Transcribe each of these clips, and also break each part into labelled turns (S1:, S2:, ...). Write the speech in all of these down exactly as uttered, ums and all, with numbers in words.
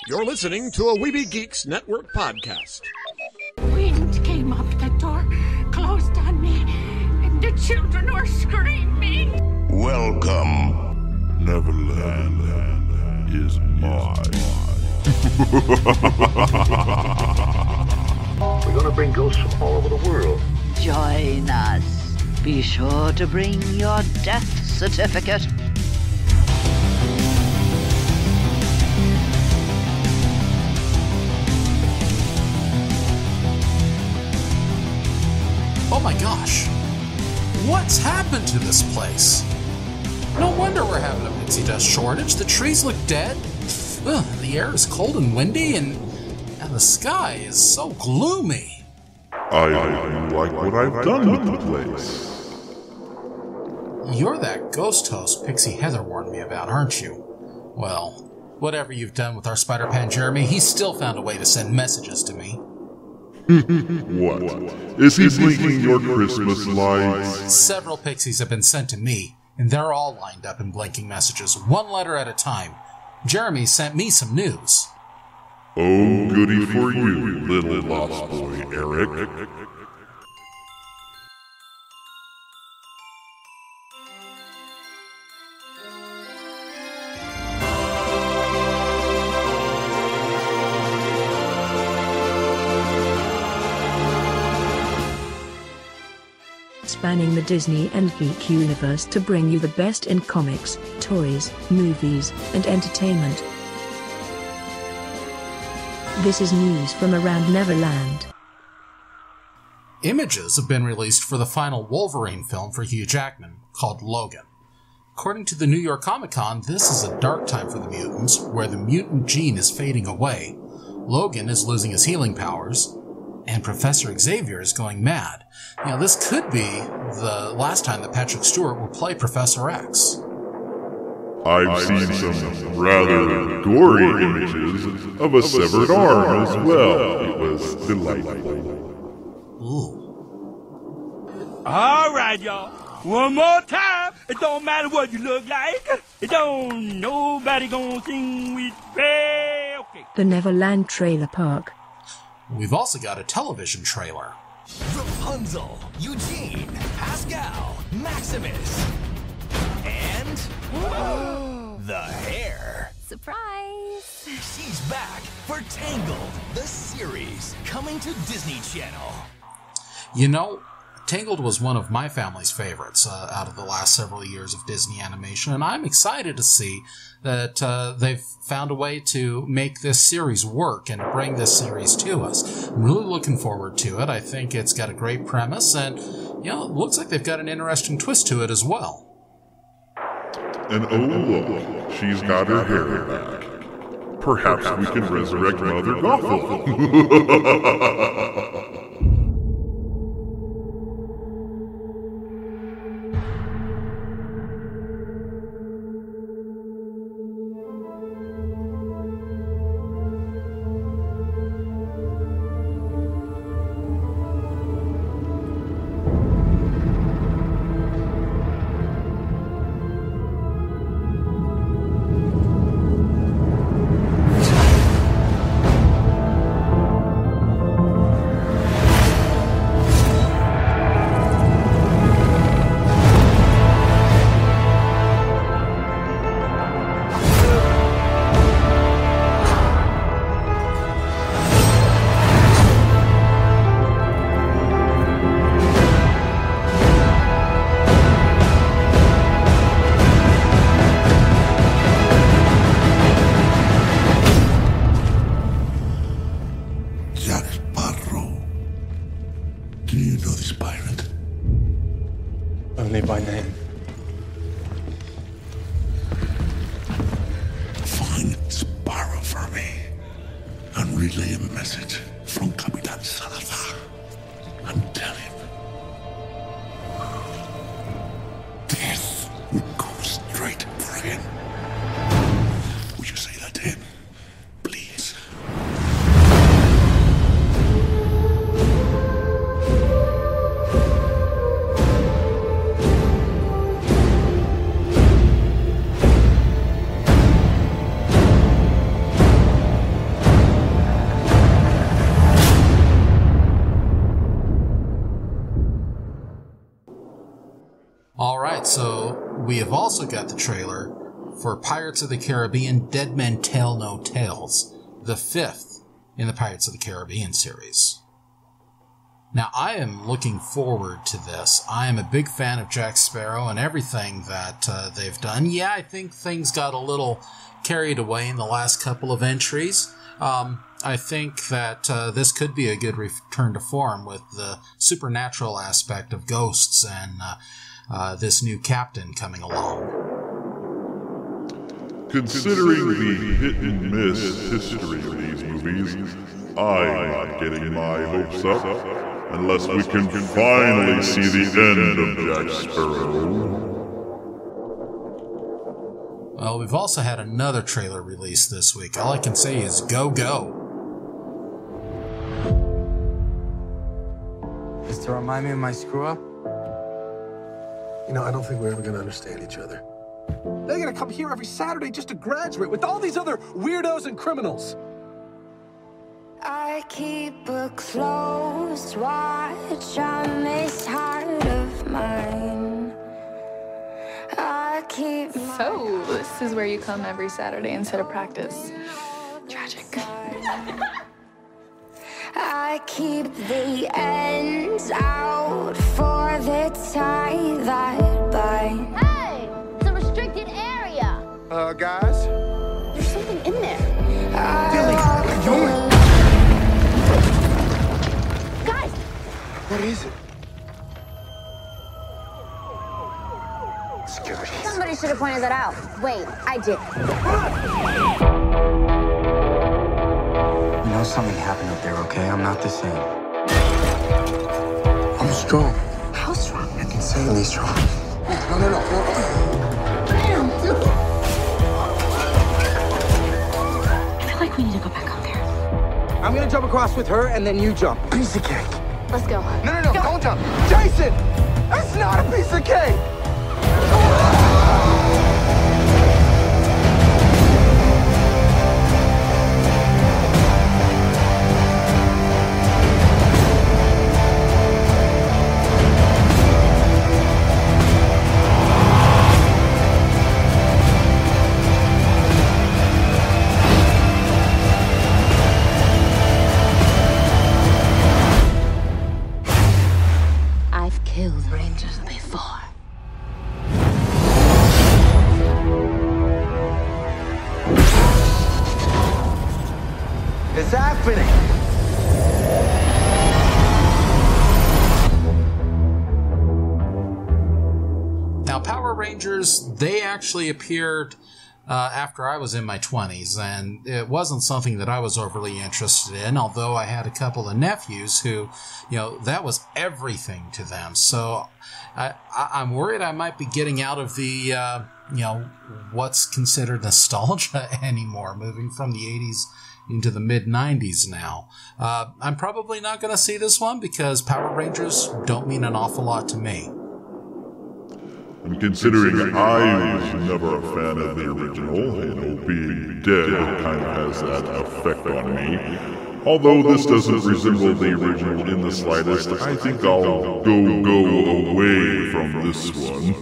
S1: You're listening to a Weeby Geeks Network podcast.
S2: Wind came up the door, closed on me, and the children were screaming.
S3: Welcome. Neverland is mine.
S4: We're gonna bring ghosts from all over the world.
S5: Join us. Be sure to bring your death certificate.
S6: Oh my gosh, what's happened to this place? No wonder we're having a Pixie Dust shortage. The trees look dead, ugh, the air is cold and windy, and, and the sky is so gloomy.
S3: I like what I've done with the place.
S6: You're that ghost host Pixie Heather warned me about, aren't you? Well, whatever you've done with our Spider-Pan Jeremy, he's still found a way to send messages to me.
S3: What? Is he blinking your Christmas lights?
S6: Several pixies have been sent to me, and they're all lined up in blinking messages, one letter at a time. Jeremy sent me some news.
S3: Oh, goody for you, little lost boy Eric.
S7: Spanning the Disney and geek universe to bring you the best in comics, toys, movies, and entertainment. This is news from around Neverland.
S6: Images have been released for the final Wolverine film for Hugh Jackman, called Logan. According to the New York Comic Con, this is a dark time for the mutants, where the mutant gene is fading away. Logan is losing his healing powers, and Professor Xavier is going mad. Now, this could be the last time that Patrick Stewart will play Professor X.
S3: I've seen some rather gory images of a severed arm as well. It was delightful.
S6: Ooh.
S8: All right, y'all. One more time. It don't matter what you look like. It don't nobody gonna sing with me. Okay.
S7: The Neverland Trailer Park.
S6: We've also got a television trailer.
S9: Rapunzel, Eugene, Pascal, Maximus, and the hair.
S10: Surprise!
S9: She's back for Tangled, the series, coming to Disney Channel.
S6: You know, Tangled was one of my family's favorites uh, out of the last several years of Disney animation, and I'm excited to see that uh, they've found a way to make this series work and bring this series to us. I'm really looking forward to it. I think it's got a great premise, and you know, it looks like they've got an interesting twist to it as well.
S3: And oh look, she's got her hair back. Perhaps we can resurrect Mother Gothel.
S11: Only by name.
S3: Find Sparrow for me and relay a message from Capitan Salazar and tell him death will go straight for him. Would you say that to him, please?
S6: we have also got the trailer for Pirates of the Caribbean Dead Men Tell No Tales, the fifth in the Pirates of the Caribbean series. Now, I am looking forward to this. I am a big fan of Jack Sparrow and everything that uh, they've done. Yeah, I think things got a little carried away in the last couple of entries. Um, I think that uh, this could be a good return to form with the supernatural aspect of ghosts and uh, uh, this new captain coming along.
S3: Considering the hit and miss history of these movies, I'm not getting my hopes up unless we can finally see the end of Jack Sparrow.
S6: Well, we've also had another trailer released this week. All I can say is go, go.
S10: Just to remind me of my screw-up?
S11: You know, I don't think we're ever going to understand each other.
S12: They're going to come here every Saturday just to graduate with all these other weirdos and criminals.
S13: I keep a close watch on this heart of mine. I keep
S14: So, this is where you come every Saturday instead of practice. Tragic.
S13: I keep the ends out for the tie that bind.
S15: Hey, it's a restricted area.
S12: Uh, guys?
S15: There's something in there.
S12: Dilly, what are you doing?
S15: Guys!
S12: What is it? Security.
S15: Somebody should have pointed that out. Wait, I did.
S10: You know something happened up there, okay? I'm not the same.
S11: I'm strong.
S15: How strong?
S11: It's insanely strong.
S12: No, no, no.
S15: I feel like we need to go back out there.
S12: I'm gonna jump across with her, and then you jump.
S11: Piece of cake.
S15: Let's go.
S12: No, no, no,
S15: go.
S12: Don't jump. Jason! That's not a piece of cake!
S15: I've killed Rangers before.
S12: It's happening!
S6: Now, Power Rangers, they actually appeared uh, after I was in my twenties, and it wasn't something that I was overly interested in, although I had a couple of nephews who, you know, that was everything to them. So I, I, I'm worried I might be getting out of the, uh, you know, what's considered nostalgia anymore, moving from the eighties into the mid nineties now. Uh, I'm probably not going to see this one because Power Rangers don't mean an awful lot to me.
S3: And considering I was never a fan of the original, and being dead kind of has that effect on me. Although this doesn't resemble the original in the slightest, I think I'll go go away from this one.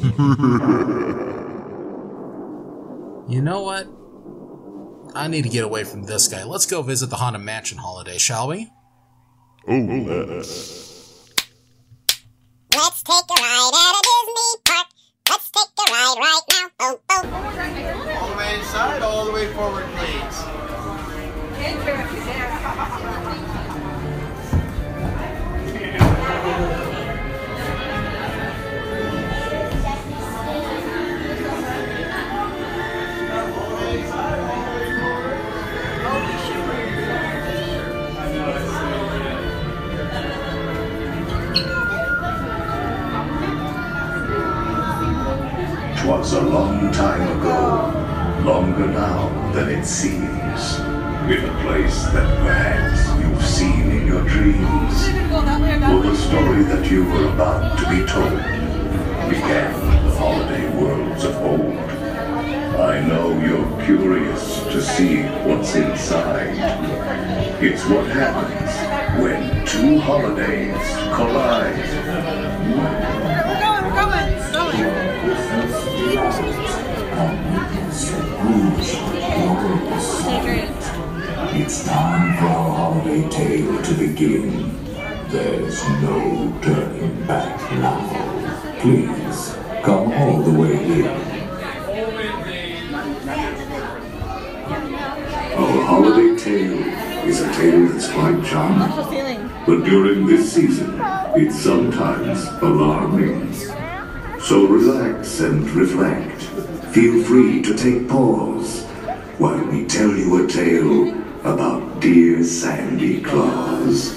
S6: You know what? I need to get away from this guy. Let's go visit the Haunted Mansion holiday, shall we?
S3: Oh, let's.
S16: Let's take a ride at a Disney park. Let's take a ride right now. Boom, boom.
S17: All the way inside, all the way forward, please.
S18: Twas a long time ago, longer now than it seems, in a place that perhaps you've seen in your dreams. For the story that you were about to be told began the holiday worlds of old. I know you're curious to see what's inside. It's what happens when two holidays collide.
S19: We're going, we're going, we're going.
S18: It's time for our holiday tale to begin. There's no turning back now. Please, come all the way in. Our holiday tale is a tale that's quite charming. But during this season, it's sometimes alarming. So relax and reflect. Feel free to take pause while we tell you a tale about dear Sandy Claus.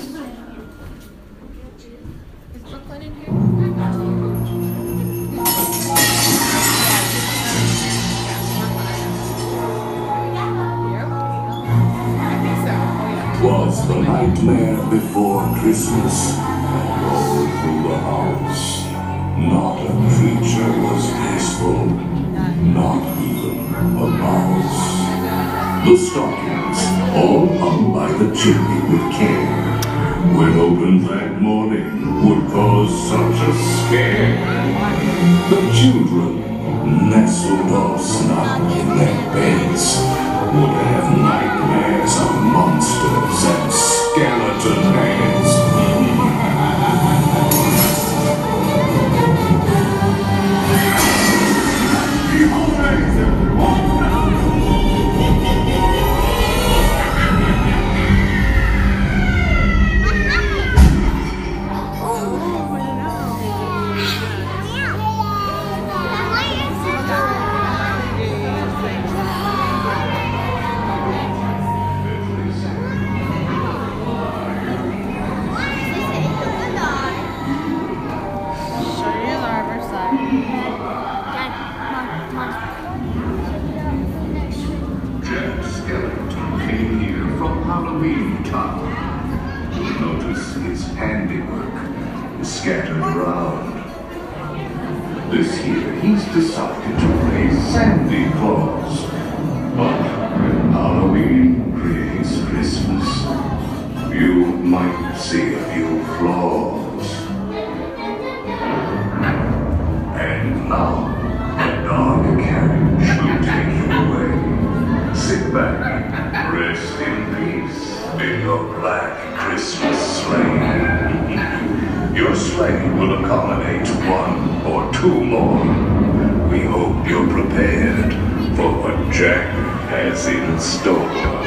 S18: Was the nightmare before Christmas, and all through the house. Not a creature was peaceful, not even a mouse. The stockings, all hung by the chimney with care, when opened that morning, would cause such a scare. The children, nestled all snug in their beds, would have nightmares of monsters and skeleton heads. Scattered around. This year he's decided to play Sandy Claus. But when Halloween creates Christmas, you might see a few flaws. And now, a dark carriage will take you away. Sit back, rest in peace in your black Christmas sleigh. Your sleigh will accommodate one or two more. We hope you're prepared for what Jack has in store.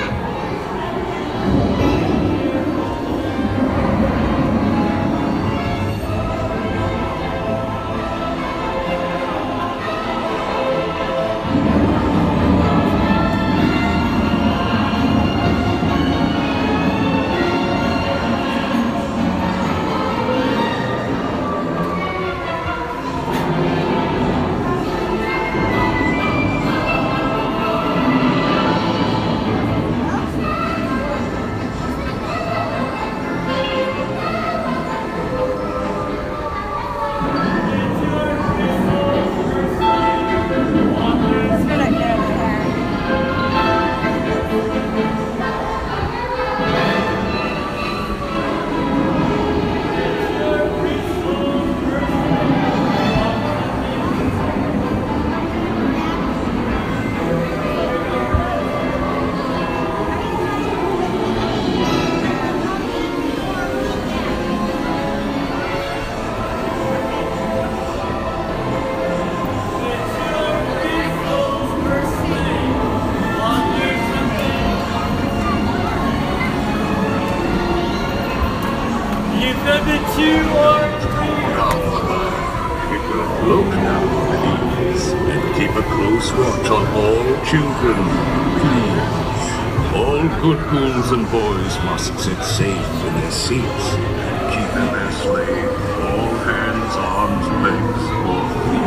S18: And boys must sit safe in their seats, keep in their sleigh, all hands, arms, legs, or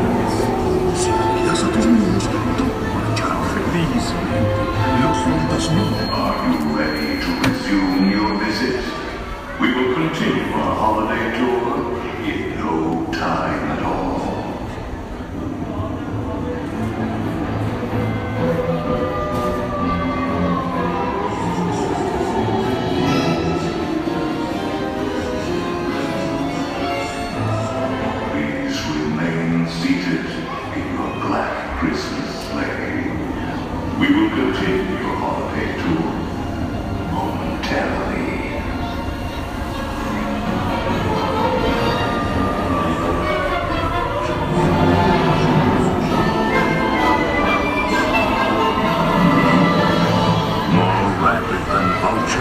S18: feet. See, here's what this means. Don't want to jump, please. Looks like there's no. Are you ready to resume your visit? We will continue our holiday tour in no time at all. We will continue your holiday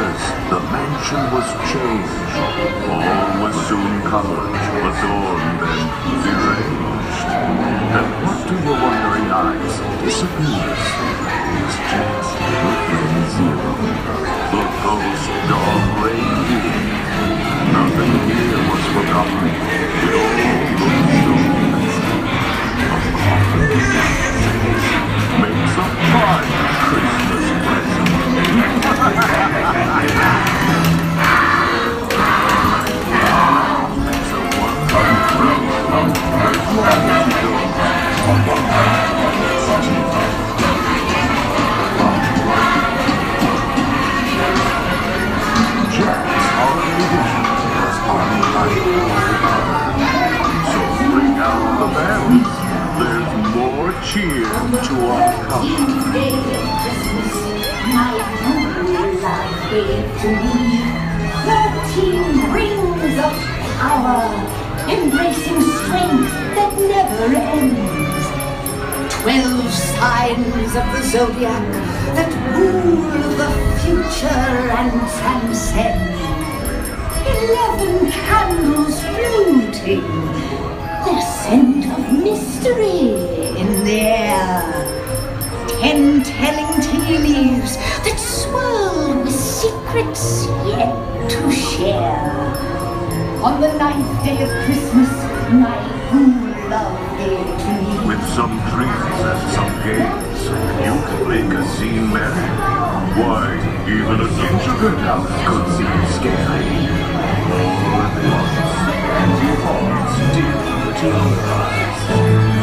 S18: Nexus, the mansion was changed. All was soon covered, adorned, and deranged. And what do your wondering eyes disappear? It's just Brooklyn Zero. The ghost dog reigned in. Nothing here was forgotten. It all looked so makes a fine Christmas present. Jack's holiday edition was untitled. So bring out the band. There's more cheer to our coming.
S2: My whole life gave to me thirteen rings of power, embracing strength that never ends. Twelve signs of the zodiac that rule the future and transcend. Eleven candles floating, their scent of mystery in the air. Ten telling tea leaves that swirl with secrets yet to share. On the ninth day of Christmas, my whole love gave to me.
S18: With some dreams and some games, you can make a scene merry. Why, even a gingerbread house could seem scary. All at once, and your hearts dim to your eyes.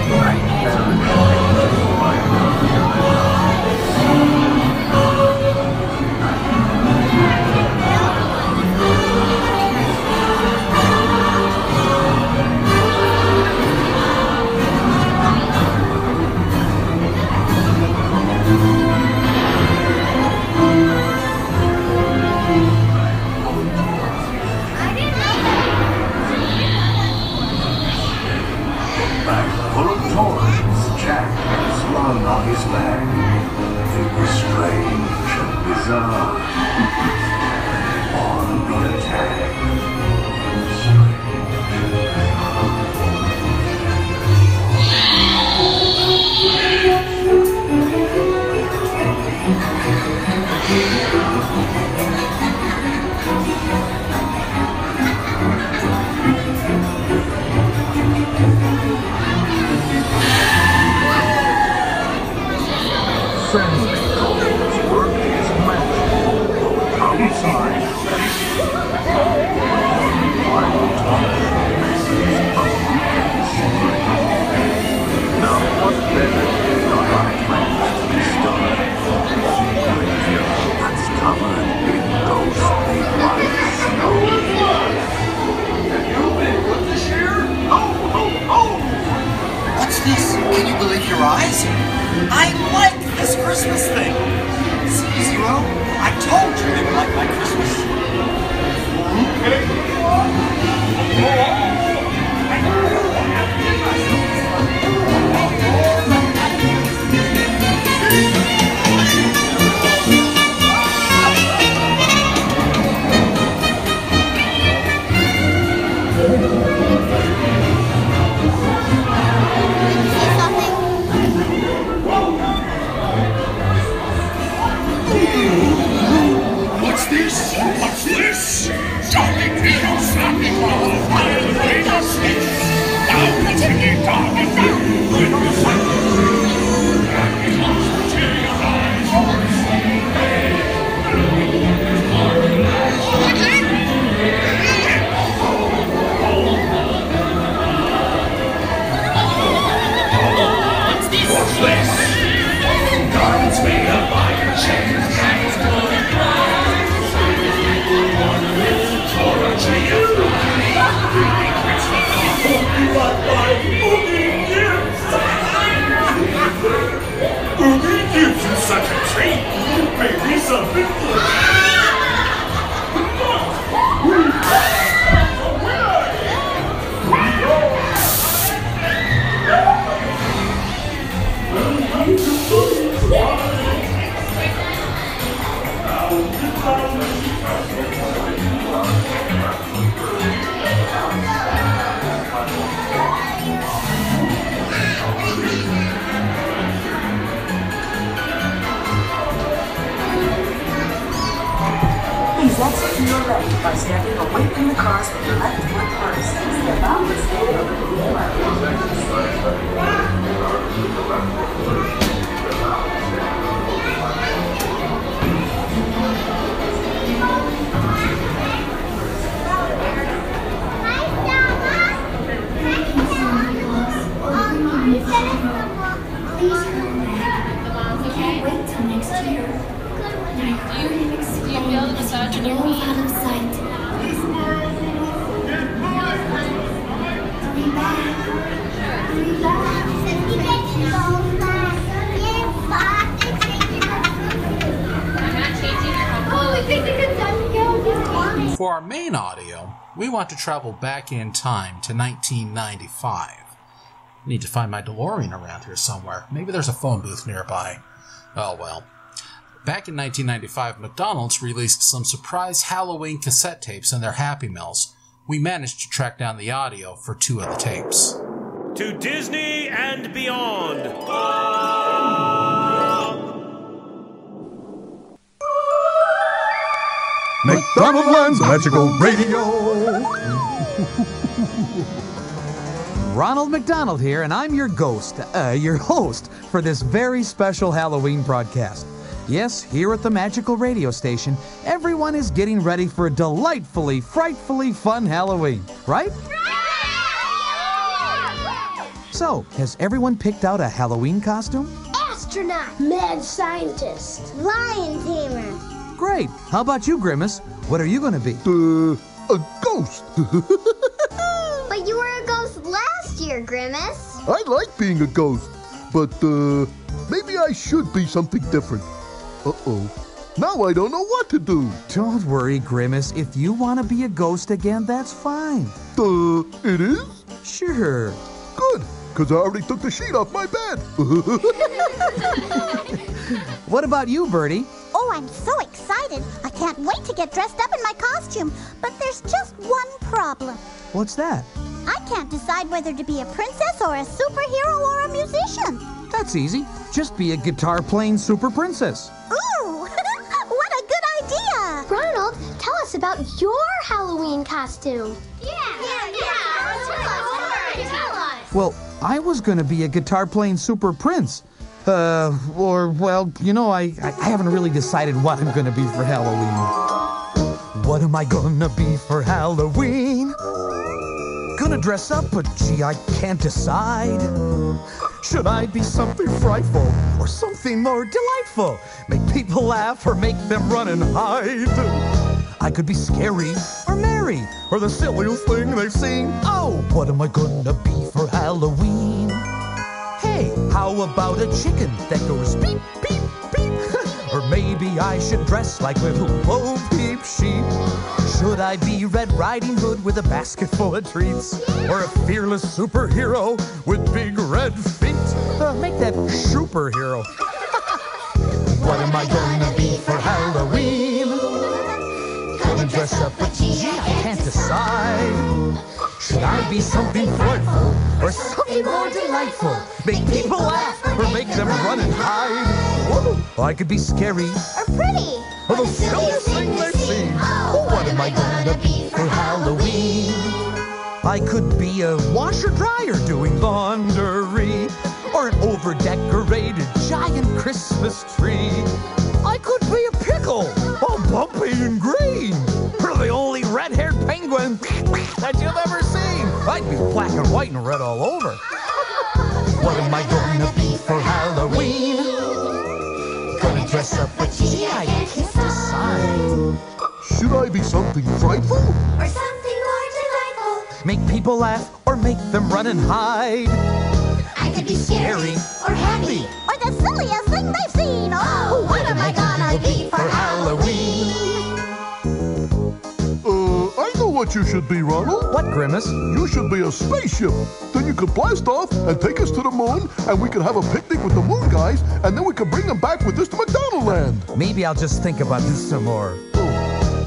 S18: Full of toys, Jack slung on his back. It was strange and bizarre. On the attack. Sending calls work is magic. Outside. Final time. Now what better did our plans to be started? That's covered in ghostly white snow. Have you been put this year? Oh, oh, oh!
S19: What's this? Can you believe your eyes? I like this Christmas thing. See, Zero, I told you they would like my Christmas.
S20: Please exit to your left by stepping away from the cars with your left foot first. Step out and stay over the wheel
S13: Please come back. We can't wait till next year.
S15: Do you feel the massage in your feet?
S13: Out of sight. Hurry back. Hurry back.
S15: I'm not changing your home.
S13: Oh, we think it's time to go.
S6: For our main audio, we want to travel back in time to nineteen ninety-five. I need to find my DeLorean around here somewhere. Maybe there's a phone booth nearby. Oh well. Back in nineteen ninety-five, McDonald's released some surprise Halloween cassette tapes in their Happy Meals. We managed to track down the audio for two of the tapes.
S1: To Disney and beyond.
S21: McDonald's Magical Radio.
S22: Ronald McDonald here, and I'm your ghost, uh, your host for this very special Halloween broadcast. Yes, here at the Magical Radio Station, everyone is getting ready for a delightfully, frightfully fun Halloween, right? So, has everyone picked out a Halloween costume?
S16: Astronaut, mad scientist, lion tamer.
S22: Great. How about you, Grimace? What are you going to be?
S21: Uh, a ghost.
S16: But you were a ghost last year, Grimace.
S21: I like being a ghost, but uh, maybe I should be something different. Uh-oh. Now I don't know what to do.
S22: Don't worry, Grimace. If you want to be a ghost again, that's fine.
S21: Uh, it is?
S22: Sure.
S21: Good, because I already took the sheet off my bed.
S22: What about you, Bertie?
S16: Oh, I'm so excited. I can't wait to get dressed up in my costume. But there's just one problem.
S22: What's that?
S16: I can't decide whether to be a princess or a superhero or a musician.
S22: That's easy. Just be a guitar-playing super princess.
S16: Ooh, what a good idea!
S13: Ronald, tell us about your Halloween costume.
S16: Yeah, yeah, yeah. Tell us, tell us.
S22: Well, I was going to be a guitar-playing super prince. Uh, or, well, you know, I, I, I haven't really decided what I'm going to be for Halloween. What am I going to be for Halloween? Gonna dress up, but gee, I can't decide. Should I be something frightful or something more delightful? Make people laugh or make them run and hide? I could be scary or merry or the silliest thing they've seen. Oh, what am I gonna be for Halloween? Hey, how about a chicken that goes beep, beep, beep? Or maybe I should dress like little Bo Peep sheep. Should I be Red Riding Hood with a basket full of treats? Or a fearless superhero with big red feet? Uh, make that superhero. What am I gonna be for Halloween? Gonna dress up, but gee, I can't decide. Should I be something frightful or something more delightful? Make people laugh or make them run and hide? Whoa. I could be scary
S16: or pretty
S22: or the silliest thing they've seen. Oh, what am I gonna be for Halloween? I could be a washer-dryer doing laundry or an over-decorated giant Christmas tree. I could be a pickle, all bumpy and green, or the only red-haired penguin that you've ever seen. I'd be black and white and red all over. What am I gonna be for Halloween? Gonna dress up, but gee, I can't decide.
S21: Should I be something frightful
S16: or something more delightful?
S22: Make people laugh or make them run and hide?
S16: I could be scary or happy or the silliest thing they've seen. Oh, what am I gonna be for Halloween?
S21: Uh, I know what you should be, Ronald.
S22: What, Grimace?
S21: You should be a spaceship. Then you could blast off and take us to the moon, and we could have a picnic with the moon guys, and then we could bring them back with us to McDonald Land.
S22: Maybe I'll just think about this some more.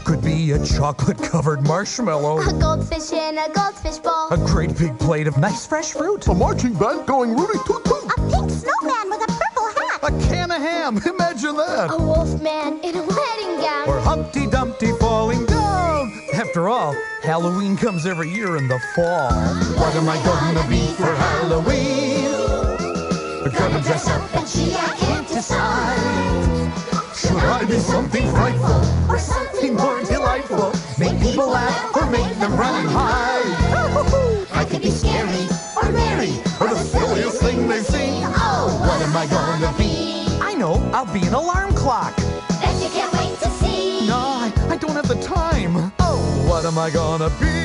S22: Could be a chocolate-covered marshmallow.
S16: A goldfish in a goldfish bowl.
S22: A great big plate of nice fresh fruit.
S21: A marching band going Rudy Toot Toot.
S16: A pink snowman with a purple hat.
S22: A can of ham, imagine that.
S16: A wolf man in a wedding gown.
S22: Or Humpty Dumpty falling down. After all, Halloween comes every year in the fall. What am I gonna be for Halloween? Gonna dress up and see, I can't decide. Should I be something frightful or something more delightful? Make people laugh or make them run and hide.
S16: I could be scary
S22: or merry or the silliest thing they've seen.
S16: Oh, what am I gonna be?
S22: I know, I'll be an alarm clock.
S16: That you can't wait to see.
S22: No, I, I don't have the time. Oh, what am I gonna be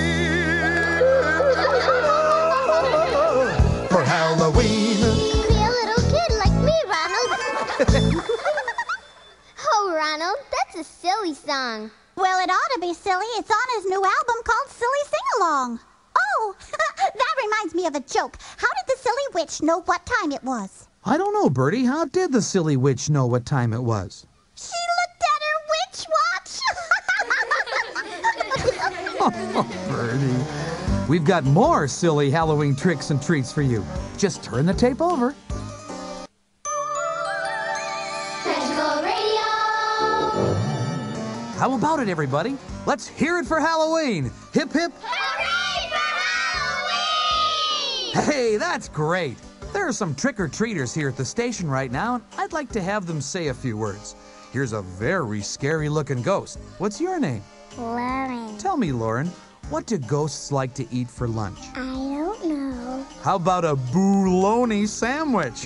S22: for Halloween?
S16: Oh, Ronald, that's a silly song. Well, it ought to be silly. It's on his new album called Silly Sing-Along. Oh, that reminds me of a joke. How did the silly witch know what time it was?
S22: I don't know, Bertie. How did the silly witch know what time it was?
S16: She looked at her witch watch.
S22: Oh, Bertie. We've got more silly Halloween tricks and treats for you. Just turn the tape over. How about it, everybody? Let's hear it for Halloween. Hip, hip.
S16: Hooray for Halloween!
S22: Hey, that's great. There are some trick-or-treaters here at the station right now, and I'd like to have them say a few words. Here's a very scary-looking ghost. What's your name?
S16: Lauren.
S22: Tell me, Lauren, what do ghosts like to eat for lunch?
S16: I don't know.
S22: How about a bologna sandwich?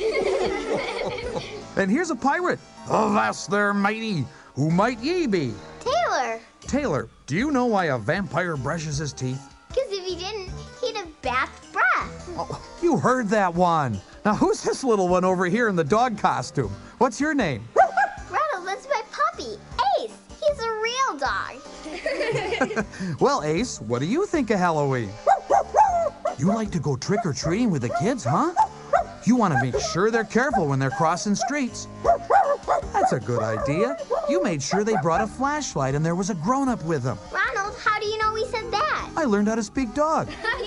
S22: And here's a pirate. Avast there, matey. Who might ye be?
S16: Taylor.
S22: Taylor, do you know why a vampire brushes his teeth?
S16: Because if he didn't, he'd have bathed breath.
S22: Oh, you heard that one. Now, who's this little one over here in the dog costume? What's your name?
S16: Ronald, that's my puppy, Ace. He's a real dog.
S22: Well, Ace, what do you think of Halloween? You like to go trick-or-treating with the kids, huh? You want to make sure they're careful when they're crossing streets. That's a good idea. You made sure they brought a flashlight and there was a grown-up with them.
S16: Ronald, how do you know we said that?
S22: I learned how to speak dog.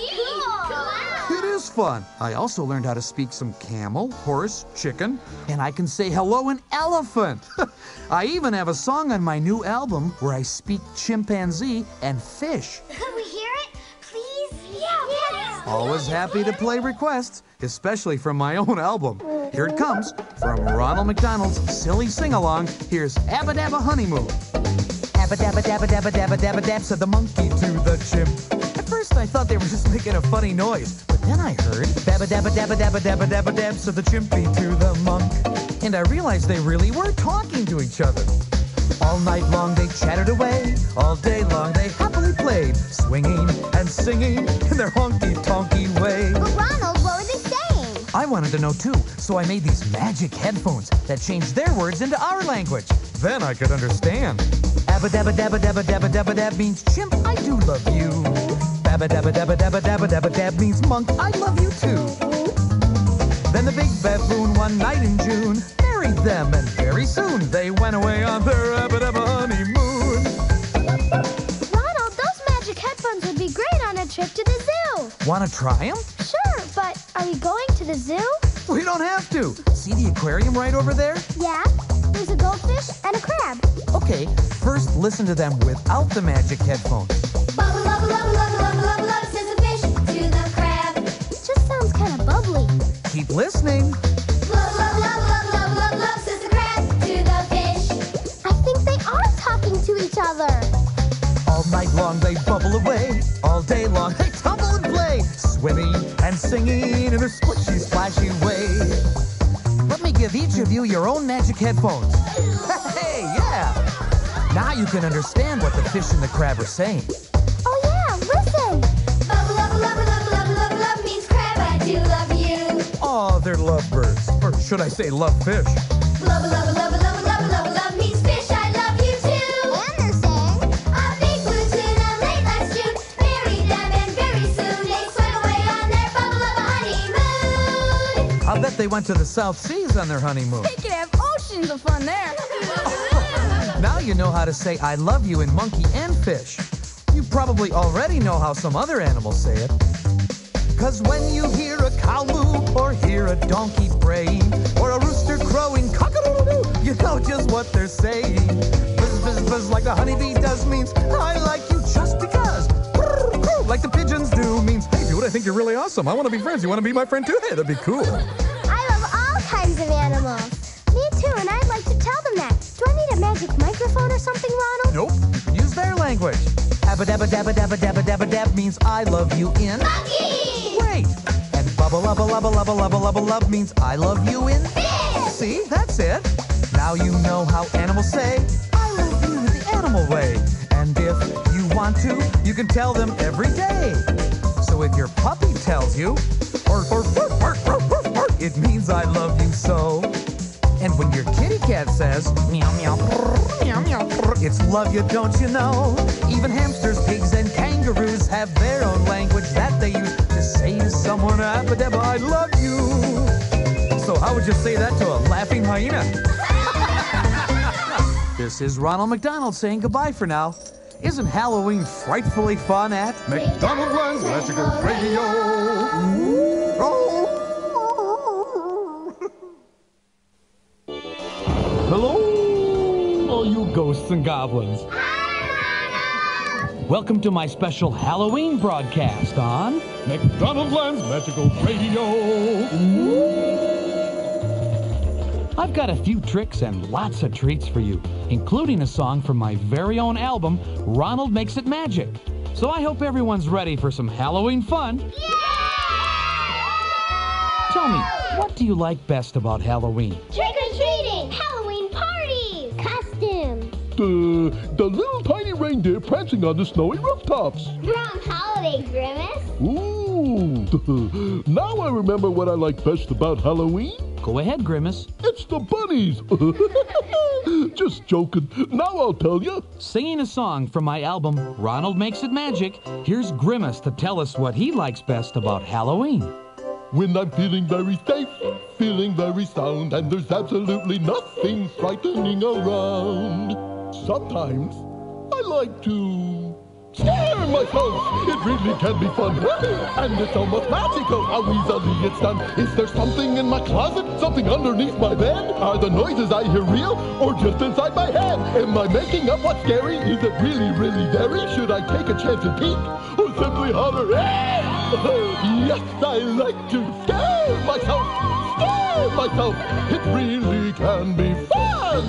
S16: Cool.
S22: It is fun. I also learned how to speak some camel, horse, chicken, and I can say hello in elephant. I even have a song on my new album where I speak chimpanzee and fish.
S16: Could we hear it, please? Yeah, yeah.
S22: Always happy to play requests, especially from my own album. Here it comes from Ronald McDonald's Silly Sing-Along. Here's Abba Dabba Honeymoon. Abba Dabba Dabba Dabba Dabba Dabba Dab, said the monkey to the chimp. At first I thought they were just making a funny noise, but then I heard Dabba Dabba Dabba Dabba Dabba Dabba Dab, said the chimpy to the monk. And I realized they really were talking to each other. All night long they chattered away, all day long they happily played, swinging and singing in their honky-tonky way.
S16: But Ronald, what were they saying?
S22: I wanted to know too, so I made these magic headphones that changed their words into our language. Then I could understand. Abba dabba dabba dabba dabba dabba dab means chimp, I do love you. Dabba dabba dabba dabba dabba dabba dab means monk, I love you too. Then the big baboon one night in June married them, and very soon they went away on their abba dabba honeymoon.
S16: Ronald, those magic headphones would be great on a trip to the zoo.
S22: Wanna try them?
S16: Sure, but are we going to the zoo?
S22: We don't have to. See the aquarium right over there?
S16: Yeah, there's a goldfish and a crab.
S22: Okay, first listen to them without the magic headphones.
S16: Bubble, bubble, bubble, bubble, bubble, bubble, bubble, says the fish to the crab. It just sounds kind of bubbly.
S22: Keep listening.
S16: Bubble, bubble, bubble, bubble, bubble, bubble, bubble, says the crab to the fish. I think they are talking to each other.
S22: All night long they bubble away. All day long they tumble and play, swimming and singing in a squishy, splashy way. Let me give each of you your own magic headphones. Hey, yeah! Now you can understand what the fish and the crab are saying.
S16: Oh yeah, listen! Bubble, bubble, bubble, bubble, bubble, bubble, bubble means crab, I do love you.
S22: Oh, they're lovebirds. Or should I say love fish?
S16: Love, love, love, love, love, love, love means fish, I love you too. And they're saying, a big blue tuna late last June married them, and very soon they swam away on their bubble of a honeymoon.
S22: I'll bet they went to the South Seas on their honeymoon.
S14: They could have oceans of fun there.
S22: Now you know how to say I love you in monkey and fish. You probably already know how some other animals say it. Cause when you hear a cow moo, or hear a donkey braying, or a rooster crowing cock-a-doodle-doo, you know just what they're saying. Buzz, buzz, buzz, like the honeybee does means I like you just because. Brr, brr, like the pigeons do means, hey dude, I think you're really awesome. I want to be friends. You want to be my friend too? Hey, that'd be cool.
S16: I love all kinds of animals. Me too, and I'd like to tell them that. Do I need a magic microphone or something, Ronald?
S22: Nope, you can use their language. Abba dabba dabba dabba dabba dabba dab means I love you in
S16: monkey.
S22: Wait, and bubba lubba lubba lubba lubba lubba love means I love you in fish. See, that's it. Now you know how animals say I love you the animal way. And if you want to, you can tell them every day. So if your puppy tells you, or, or, or, or, or, or, or, it means I love you so. And when your kitty cat says, meow, meow, brr, meow, meow, brr, it's love you, don't you know? Even hamsters, pigs, and kangaroos have their own language that they use to say to someone, Abba dabba, I love you. So how would you say that to a laughing hyena? This is Ronald McDonald saying goodbye for now. Isn't Halloween frightfully fun at McDonald's Magical Radio? Oh. Hello, all you ghosts and goblins. Welcome to my special Halloween broadcast on McDonald's Magical Radio. I've got a few tricks and lots of treats for you, including a song from my very own album, Ronald Makes It Magic. So I hope everyone's ready for some Halloween fun. Yeah! Tell me, what do you like best about Halloween?
S16: Trick-or-treating! Halloween parties! Costumes!
S21: The, the little tiny reindeer prancing on the snowy rooftops.
S16: Wrong holiday, Grimace!
S21: Ooh! Now I remember what I like best about Halloween.
S22: Go ahead, Grimace.
S21: It's the bunnies! Just joking. Now I'll tell you.
S22: Singing a song from my album, Ronald Makes It Magic, here's Grimace to tell us what he likes best about Halloween.
S21: When I'm feeling very safe, feeling very sound, and there's absolutely nothing frightening around. Sometimes I like to scare myself. It really can be fun, and it's almost magical how easily it's done. Is there something in my closet? Something underneath my bed? Are the noises I hear real, or just inside my head? Am I making up what's scary? Is it really, really scary? Should I take a chance and peek, or simply holler, hey! Yes, I like to scare myself, scare myself. It really can be fun.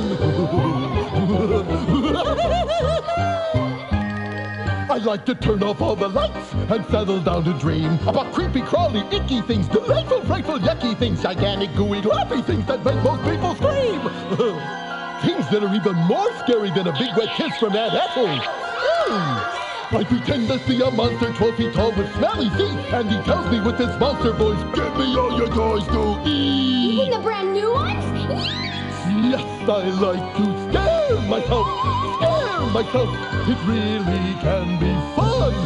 S21: I like to turn off all the lights and settle down to dream about creepy, crawly, icky things, delightful, frightful, yucky things, gigantic, gooey, gloppy things that make most people scream. Things that are even more scary than a big wet kiss from Aunt Ethel. Mm. I pretend to see a monster twelve feet tall with smelly feet, and he tells me with his monster voice, give me all your toys to eat.
S16: Even the brand new ones?
S21: Yes, I like to scare myself, scare myself. It really can be fun.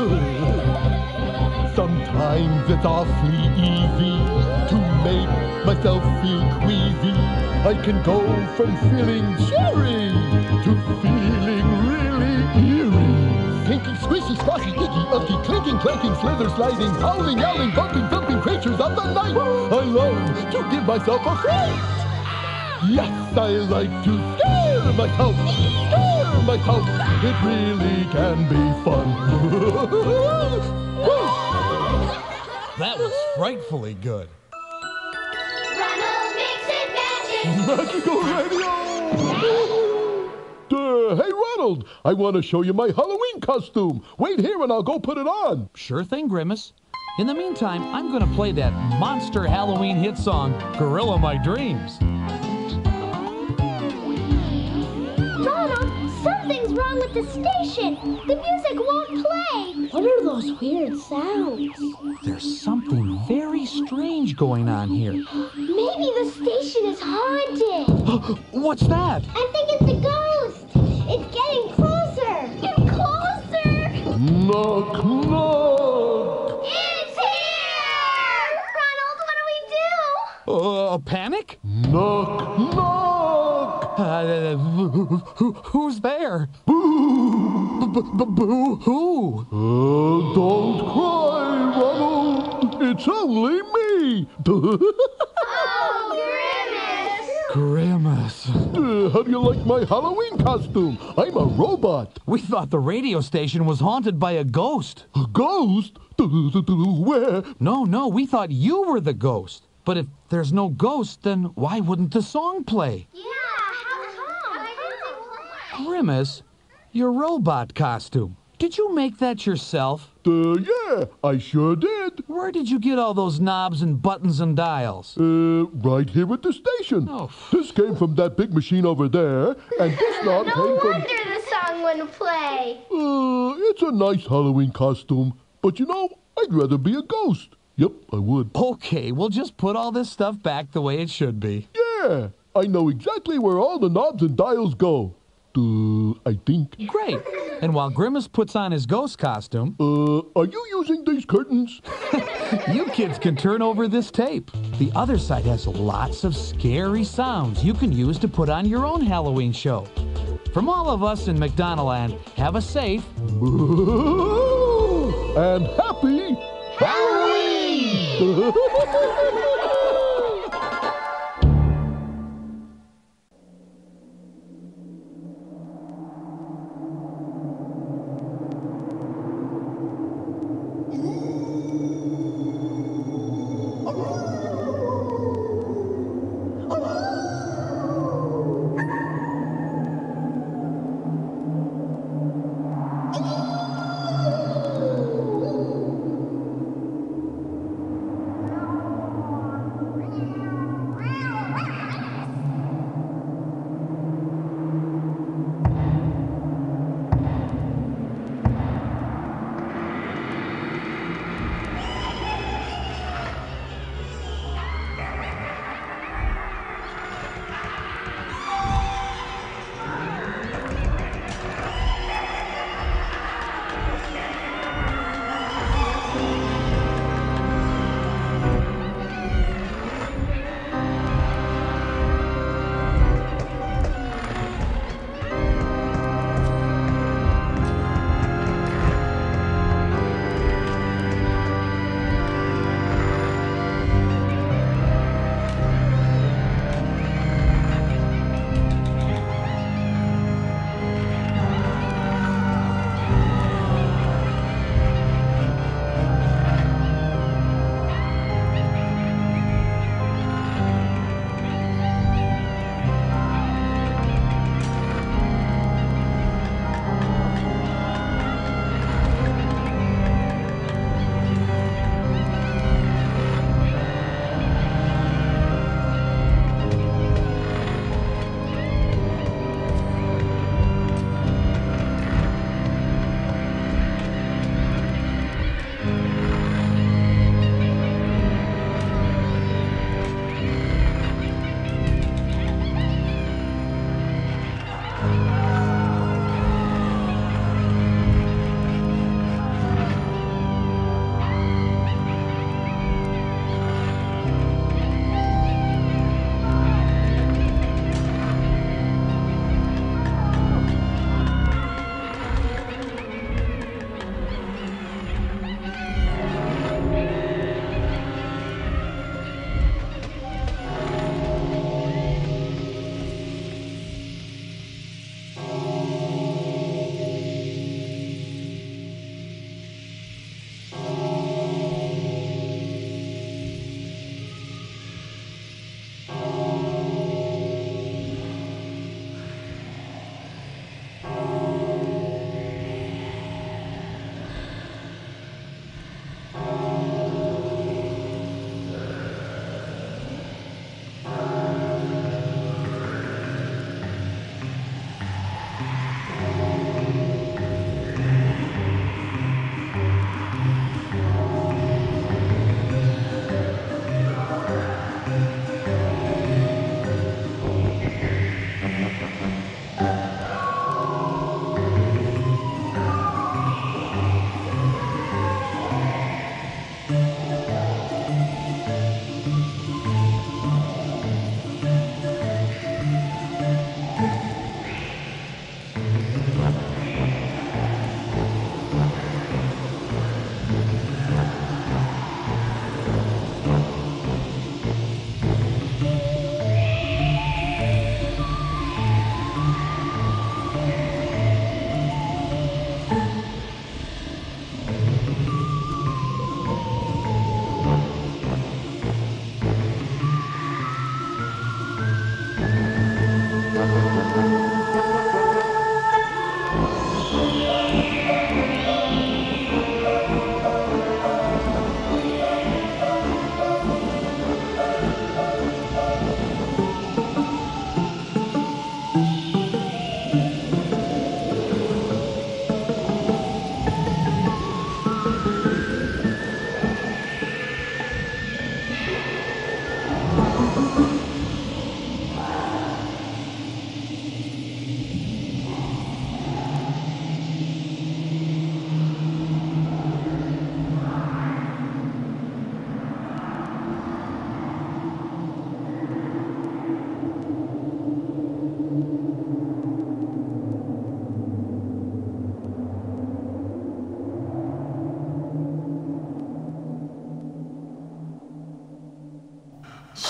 S21: Sometimes it's awfully easy to make myself feel queasy. I can go from feeling cheery to feeling really eerie. Pinky, squishy, squashy, icky, ucky, clinking, clanking, slither, sliding, howling, yowling, bumping, thumping creatures of the night. I love to give myself a fright. Yes, I like to scare myself, scare myself. It really can be fun.
S22: That was frightfully good.
S16: Ronald Makes It Magic!
S21: Magical Radio! Uh, hey, Ronald, I want to show you my Halloween costume. Wait here and I'll go put it on.
S22: Sure thing, Grimace. In the meantime, I'm going to play that monster Halloween hit song, Gorilla My Dreams.
S16: Ronald, something's wrong with the station. The music won't play. What are those weird sounds?
S22: There's something very strange going on here.
S16: Maybe the station is haunted.
S22: What's that?
S16: I think it's a ghost. It's getting closer and closer.
S21: Knock, knock.
S16: It's here! Ronald, what do we do?
S22: Uh, a panic?
S21: Knock, knock.
S22: Uh, Uh, who, who's there? Boo! Boo! Who?
S21: Uh, don't cry, Ronald. It's only me.
S22: Grimace.
S21: Uh, how do you like my Halloween costume? I'm a robot.
S22: We thought the radio station was haunted by a ghost.
S21: A ghost? Where?
S22: No, no, we thought you were the ghost. But if there's no ghost, then why wouldn't the song play?
S16: Yeah, how come?
S22: Grimace, your robot costume. Did you make that yourself?
S21: Uh, yeah, I sure did.
S22: Where did you get all those knobs and buttons and dials?
S21: Uh, right here at the station.
S22: Oh.
S21: This came from that big machine over there, and this knob
S16: No
S21: came from...
S16: wonder the song wouldn't play.
S21: Uh, it's a nice Halloween costume, but you know, I'd rather be a ghost. Yep, I would.
S22: Okay, we'll just put all this stuff back the way it should be.
S21: Yeah, I know exactly where all the knobs and dials go. Uh, I think.
S22: Great. And while Grimace puts on his ghost costume...
S21: Uh, are you using these curtains?
S22: You kids can turn over this tape. The other side has lots of scary sounds you can use to put on your own Halloween show. From all of us in McDonaldland, have a safe...
S21: and happy... Halloween!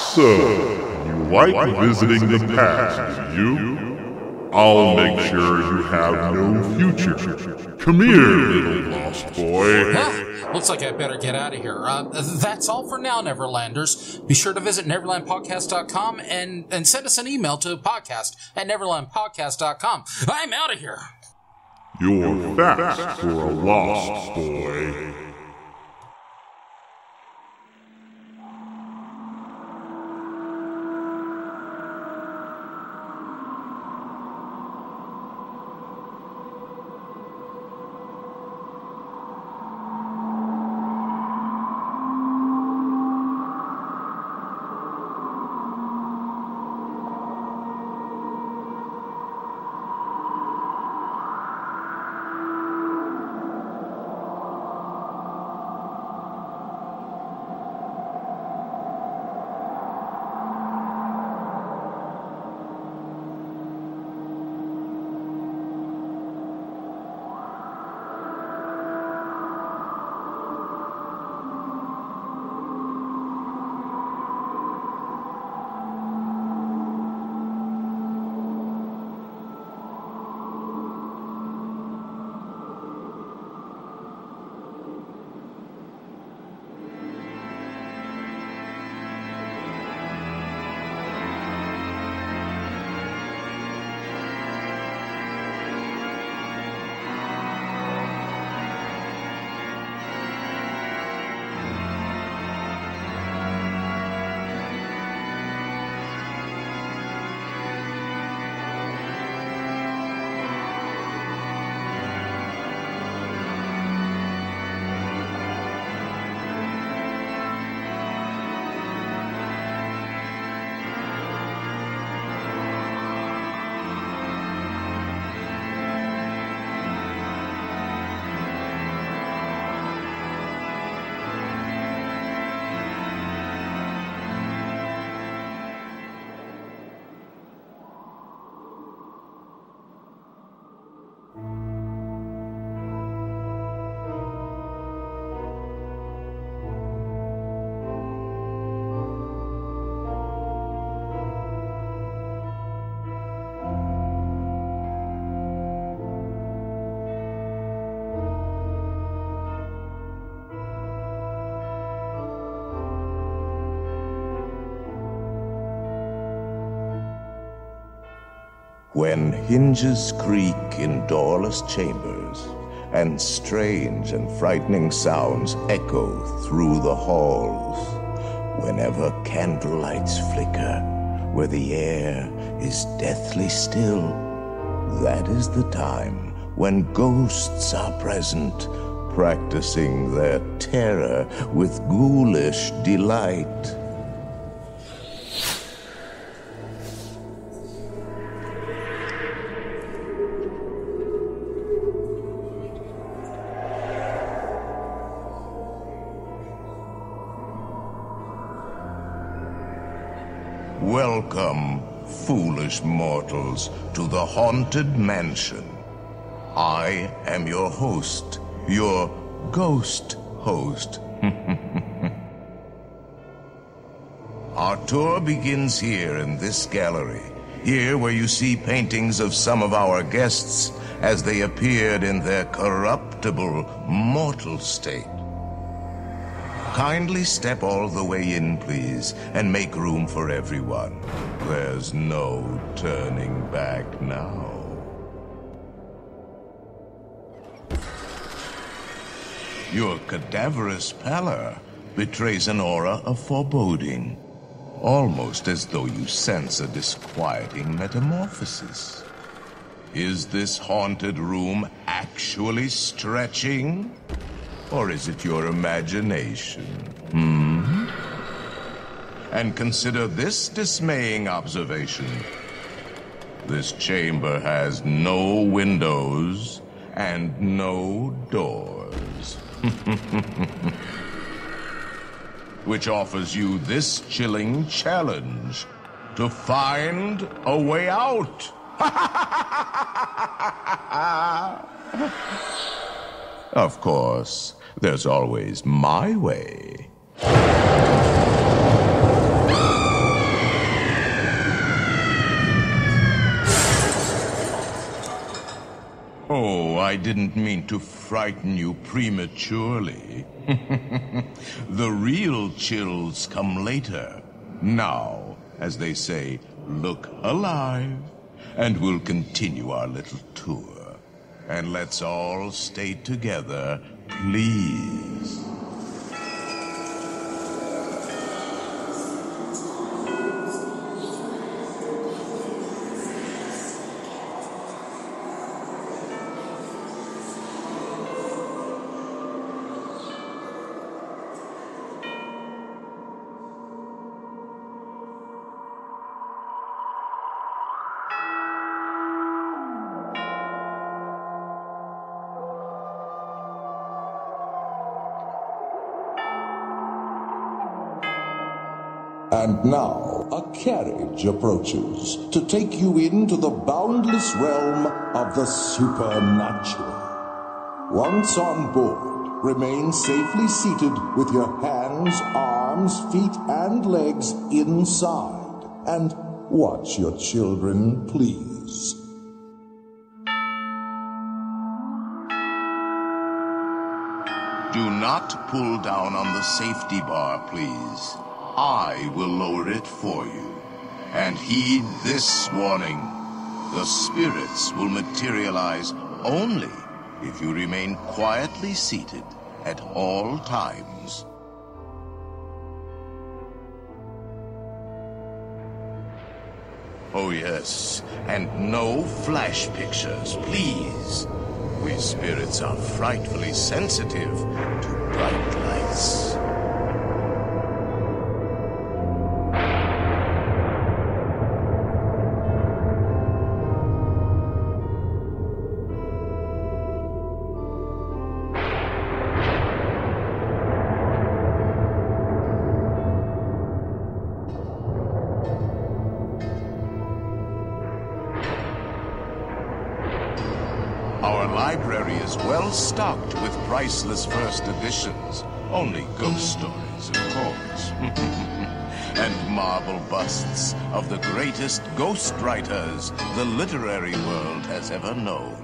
S3: So, you like visiting the past, do you? I'll make sure you have no future. Come here, little lost boy.
S6: Huh? Looks like I better get out of here. Uh, that's all for now, Neverlanders. Be sure to visit neverland podcast dot com and, and send us an email to podcast at neverland podcast dot com. I'm out of here.
S3: You're fast for a lost boy.
S4: When hinges creak in doorless chambers, and strange and frightening sounds echo through the halls, whenever candlelights flicker, where the air is deathly still, that is the time when ghosts are present, practicing their terror with ghoulish delight. Welcome, foolish mortals, to the Haunted Mansion. I am your host, your ghost host. Our tour begins here in this gallery, here where you see paintings of some of our guests as they appeared in their corruptible, mortal state. Kindly step all the way in, please, and make room for everyone. There's no turning back now. Your cadaverous pallor betrays an aura of foreboding, almost as though you sense a disquieting metamorphosis. Is this haunted room actually stretching? Or is it your imagination? Hmm? And consider this dismaying observation. This chamber has no windows and no doors. Which offers you this chilling challenge to find a way out. Of course, there's always my way. Oh, I didn't mean to frighten you prematurely. The real chills come later. Now, as they say, look alive, and we'll continue our little tour. And let's all stay together, please.
S5: And now, a carriage approaches to take you into the boundless realm of the supernatural. Once on board, remain safely seated with your hands, arms, feet, and legs inside. And watch your children, please.
S4: Do not pull down on the safety bar, please. I will lower it for you. And heed this warning. The spirits will materialize only if you remain quietly seated at all times. Oh yes, and no flash pictures, please. We spirits are frightfully sensitive to bright lights. Well stocked with priceless first editions. Only ghost stories, of course. And marble busts of the greatest ghost writers the literary world has ever known.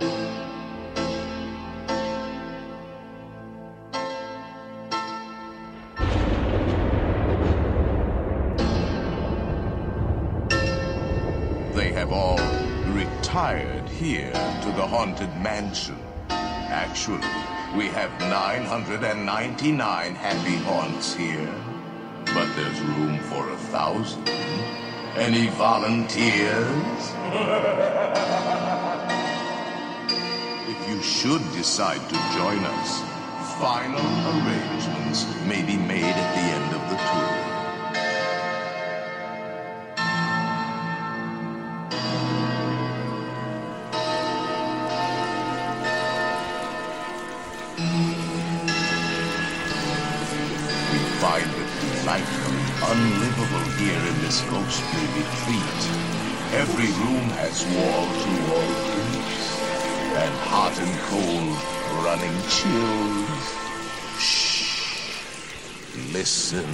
S4: They have all retired here to the haunted mansion. Actually, we have nine hundred ninety-nine happy haunts here. But there's room for a thousand. Any volunteers? If you should decide to join us, final arrangements may be made at the end of the tour. Unlivable here in this ghostly retreat. Every room has wall-to-wall creeps, and hot and cold running chills. Shh. Listen.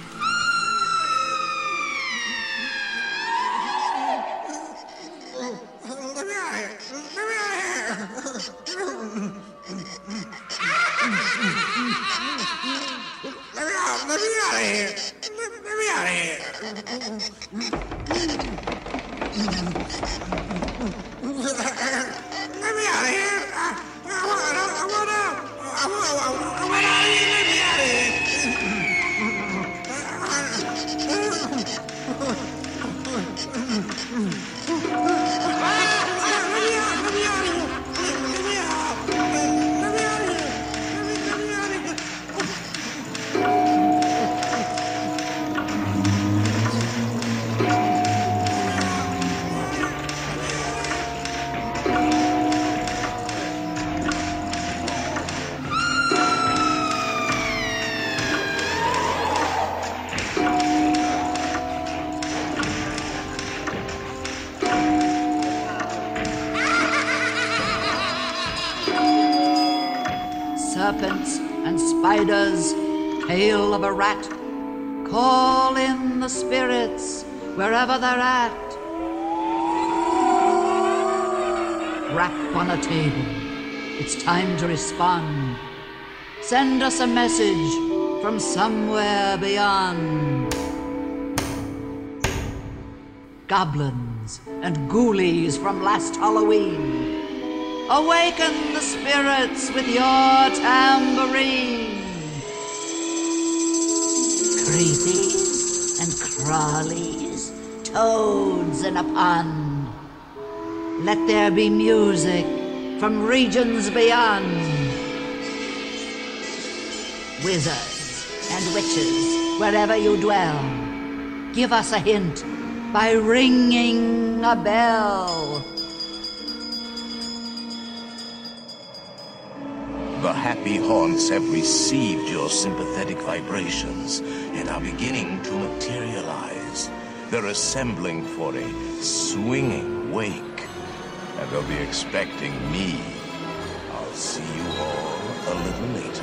S8: Serpents and spiders, tail of a rat, call in the spirits wherever they're at. rap on a table. It's time to respond. Send us a message from somewhere beyond. Goblins and ghoulies from last Halloween, awaken the spirits with your tambourine. Creepies and crawlies, toads in a pond, let there be music from regions beyond. Wizards and witches, wherever you dwell, give us a hint by ringing a bell.
S4: The happy haunts have received your sympathetic vibrations and are beginning to materialize. They're assembling for a swinging wake, and they'll be expecting me. I'll see you all a little later.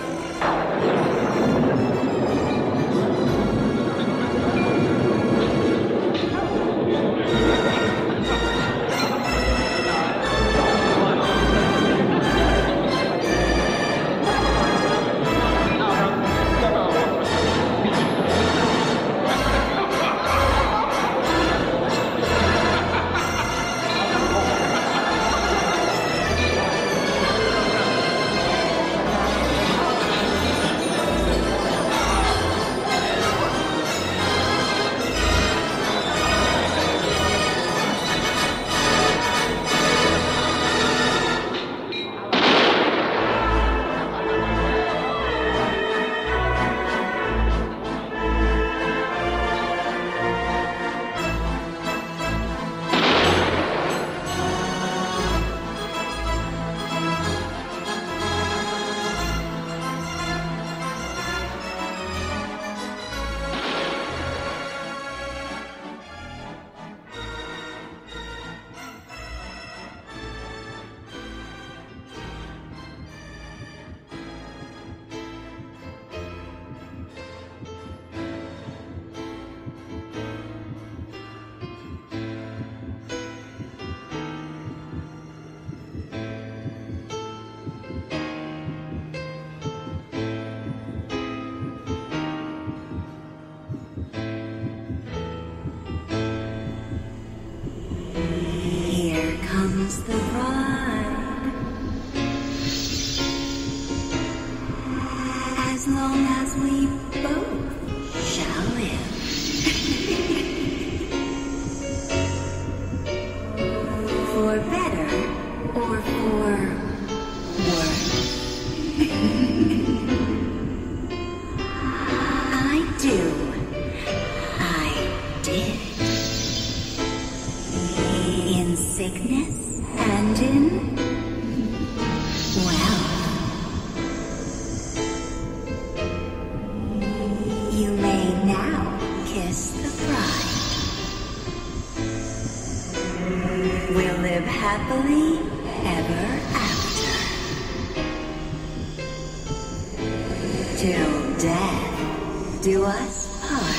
S7: comes the bride. As long as we both shall live. For better or for worse. I do. I did. In sickness and in, well, you may now kiss the bride. We'll live happily ever after. Till death do us part.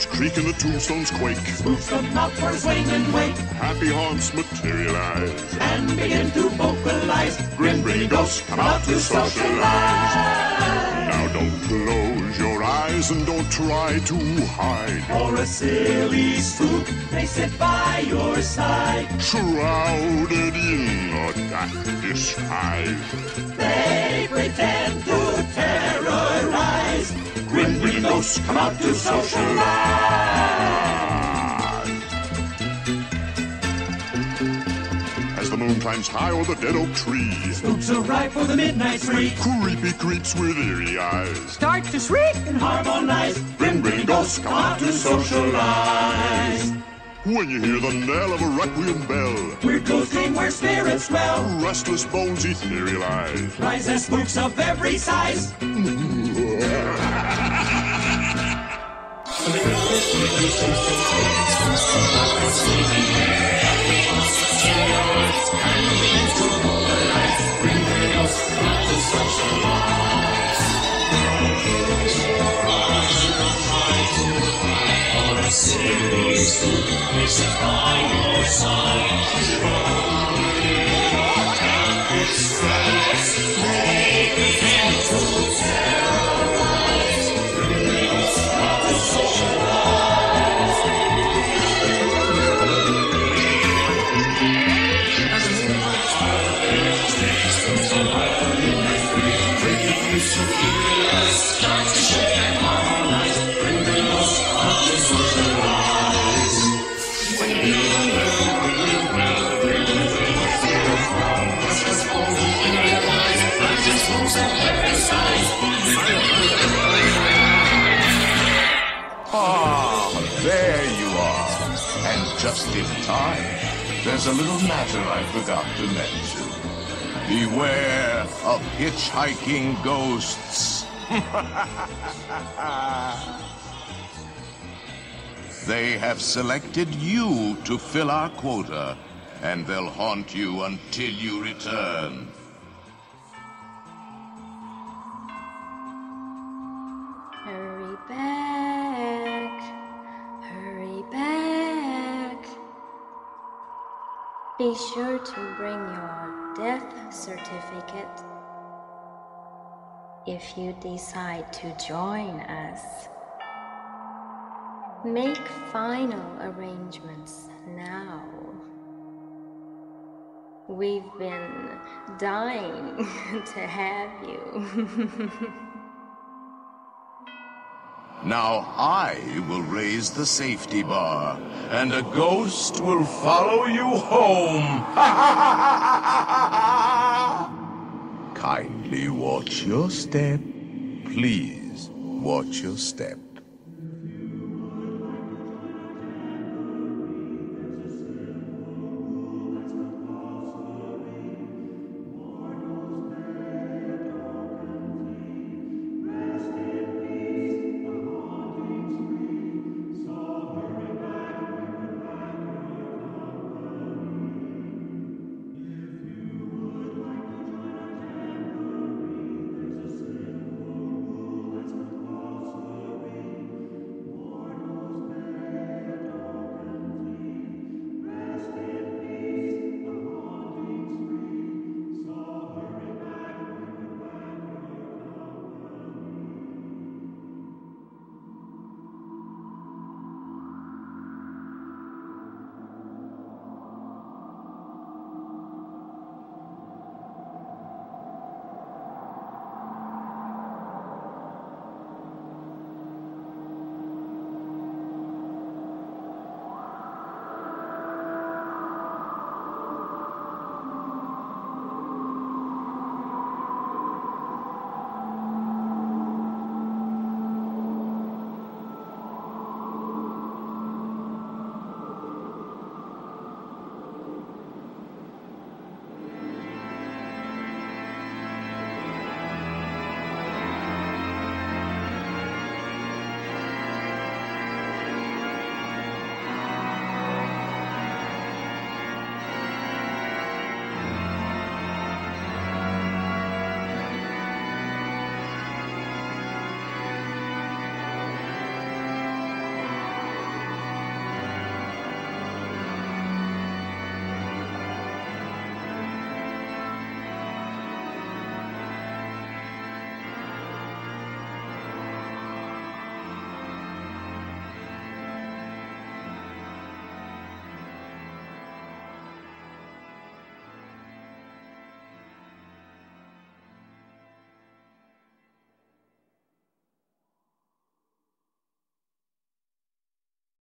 S3: doors creak and the tombstones quake.
S9: Spooks come out for a swing and wake.
S3: Happy haunts materialize
S9: and begin to vocalize.
S3: Grin, grinning ghosts come out to socialize. Now don't close your eyes and don't try to hide.
S9: For a silly spook, they sit by your side.
S3: Shrouded in a dark disguise.
S9: They pretend to terrorize. Grin, grinning ghosts come out to socialize.
S3: As the moon climbs high o'er the dead oak tree,
S9: spooks arrive for the midnight spree.
S3: Creepy creeps with eerie eyes
S9: start to shriek and harmonize. Grin, grinning ghosts come out to socialize.
S3: When you hear the knell of a requiem bell,
S9: weird ghosting where spirits dwell.
S3: Restless bones etherealize.
S9: Rise as spooks of every size.
S4: Ah, there you are. And just in time. There's a little matter I forgot to mention. Beware of hitchhiking ghosts. They have selected you to fill our quota, and they'll haunt you until you return.
S10: Hurry back, hurry back. Be sure to bring your death certificate if you decide to join us. Make final arrangements now. We've been dying to have you.
S4: Now I will raise the safety bar, and a ghost will follow you home. Kindly watch your step. Please watch your step.